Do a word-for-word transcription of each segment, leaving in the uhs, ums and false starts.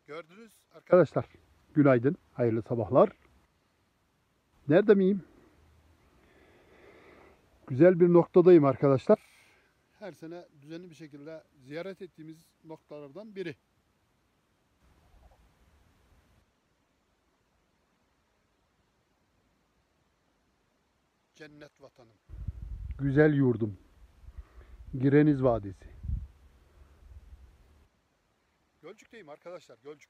Gördünüz arkadaşlar. Günaydın, hayırlı sabahlar. Nerede miyim? Güzel bir noktadayım arkadaşlar. Her sene düzenli bir şekilde ziyaret ettiğimiz noktalardan biri. Cennet vatanım. Güzel yurdum. Gireniz Vadisi. Gölcük'teyim arkadaşlar, Gölcük.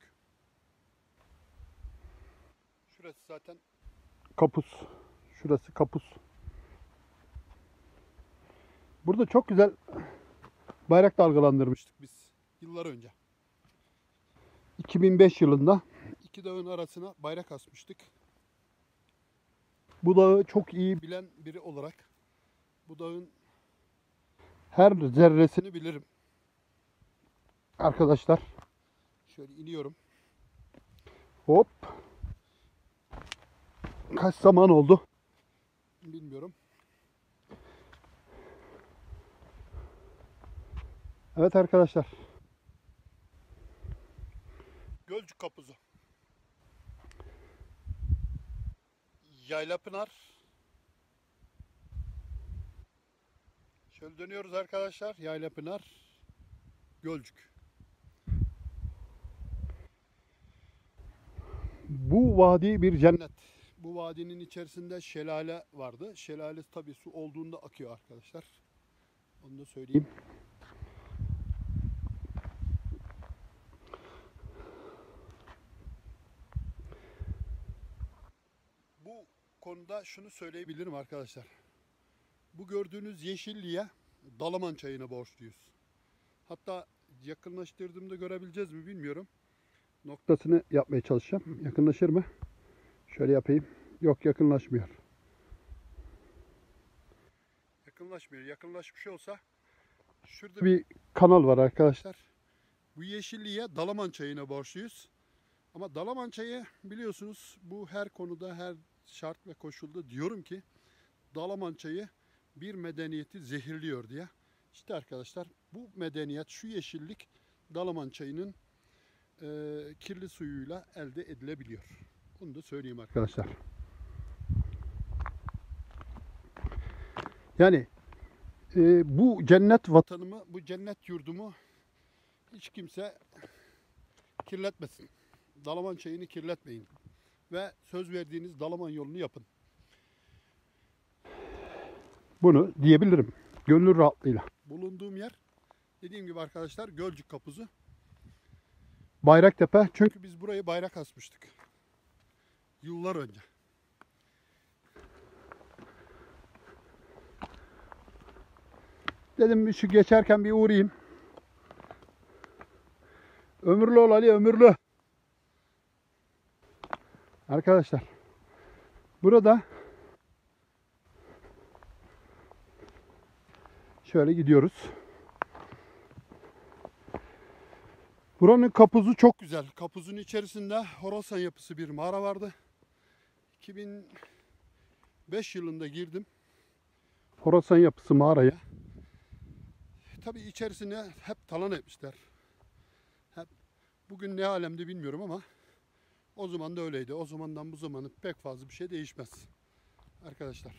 Şurası zaten Kapus. Şurası Kapus. Burada çok güzel bayrak dalgalandırmıştık biz yıllar önce. iki bin beş yılında iki dağın arasına bayrak asmıştık. Bu dağı çok iyi bilen biri olarak bu dağın her zerresini bilirim. Arkadaşlar şöyle iniyorum. Hop. Kaç zaman oldu bilmiyorum. Evet arkadaşlar. Gölcük Kapuzu. Yaylapınar. Şöyle dönüyoruz arkadaşlar. Yaylapınar. Gölcük. Bu vadi bir cennet. Bu vadinin içerisinde şelale vardı. Şelale tabii su olduğunda akıyor arkadaşlar. Onu da söyleyeyim. Bu konuda şunu söyleyebilirim arkadaşlar. Bu gördüğünüz yeşilliğe Dalaman çayına borçluyuz. Hatta yakınlaştırdığımda görebileceğiz mi bilmiyorum. Noktasını yapmaya çalışacağım. Yakınlaşır mı? Şöyle yapayım. Yok, yakınlaşmıyor. Yakınlaşmıyor. Yakınlaşmış olsa şurada bir kanal var arkadaşlar. Bu yeşilliğe Dalaman çayına borçluyuz. Ama Dalaman çayı biliyorsunuz bu her konuda, her şart ve koşulda diyorum ki Dalaman çayı bir medeniyeti zehirliyor diye. İşte arkadaşlar bu medeniyet, şu yeşillik Dalaman çayının e, kirli suyuyla elde edilebiliyor. Bunu da söyleyeyim arkadaşlar. Yani e, bu cennet vatanımı, bu cennet yurdumu hiç kimse kirletmesin. Dalaman çayını kirletmeyin. Ve söz verdiğiniz Dalaman yolunu yapın. Bunu diyebilirim. Gönül rahatlığıyla. Bulunduğum yer dediğim gibi arkadaşlar Gölcük Kapuzu. Bayraktepe. Çünkü biz burayı bayrak asmıştık. Yıllar önce. Dedim şu geçerken bir uğrayayım. Ömürlü ol Ali, ömürlü. Arkadaşlar. Burada şöyle gidiyoruz. Buranın kapuzu çok güzel. Kapuzun içerisinde Horasan yapısı bir mağara vardı. iki bin beş yılında girdim. Horasan yapısı mağaraya. Tabii içerisine hep talan etmişler. Hep, bugün ne alemde bilmiyorum ama o zaman da öyleydi. O zamandan bu zamanı pek fazla bir şey değişmez. Arkadaşlar.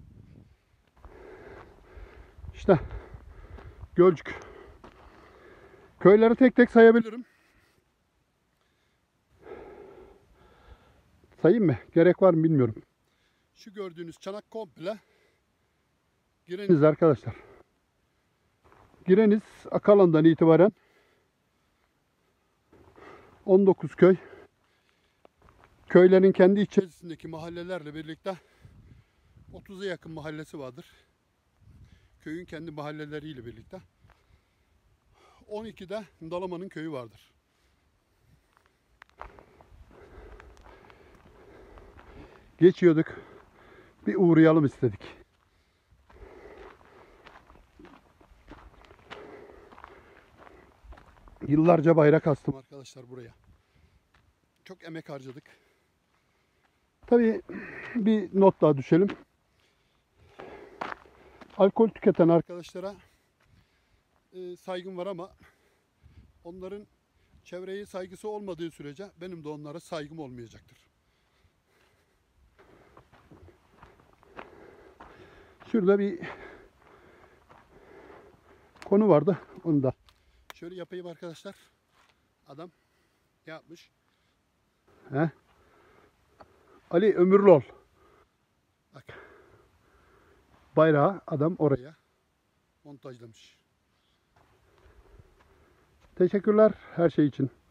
İşte Gölcük. Köyleri tek tek sayabilirim. Sayayım mı? Gerek var mı bilmiyorum. Şu gördüğünüz çanak komple Gireniz arkadaşlar. Gireniz Akalan'dan itibaren on dokuz köy. Köylerin kendi içerisindeki mahallelerle birlikte otuza yakın mahallesi vardır. Köyün kendi mahalleleriyle birlikte. on ikide Dalaman'ın köyü vardır. Geçiyorduk. Bir uğrayalım istedik. Yıllarca bayrak astım arkadaşlar buraya. Çok emek harcadık. Tabii bir not daha düşelim. Alkol tüketen arkadaşlara e, saygım var ama onların çevreye saygısı olmadığı sürece benim de onlara saygım olmayacaktır. Şurada bir konu vardı. Onu da şöyle yapayım arkadaşlar. Adam ne yapmış? He? Ali Ömürlol. Bak. Bayrağı adam oraya montajlamış. Teşekkürler her şey için.